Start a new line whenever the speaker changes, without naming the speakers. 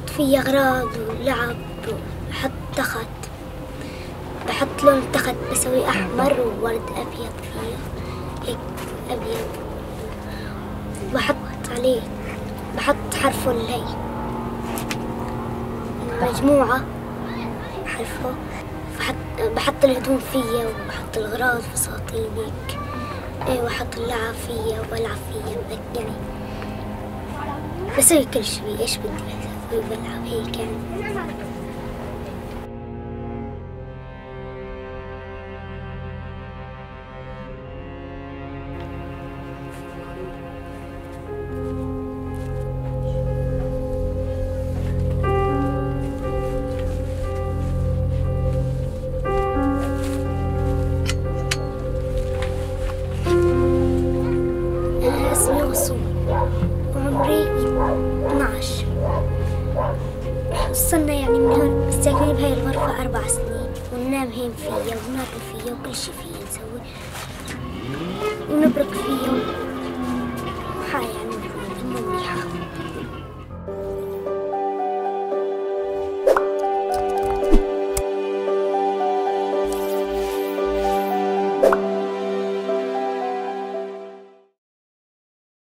فيه أغراض ولعب، بحط تخت، بحط لون التخت بسوي أحمر وورد أبيض فيه هيك أبيض، بحط عليه بحط حرفه الهي المجموعة حرفه، بحط الهدوم فيه وبحط الأغراض فساتين هيك، وأحط اللعب فيه وبلعب فيه يعني بسوي كل شي إيش بدي بسوي بلعب هيك يعني. أنا اسمي غصون وعمري 12. وصلنا يعني من هون ساكنين بهاي الغرفة 4 سنين، وننام هين فيها وناكل فيها وكل شي فيها نسوي.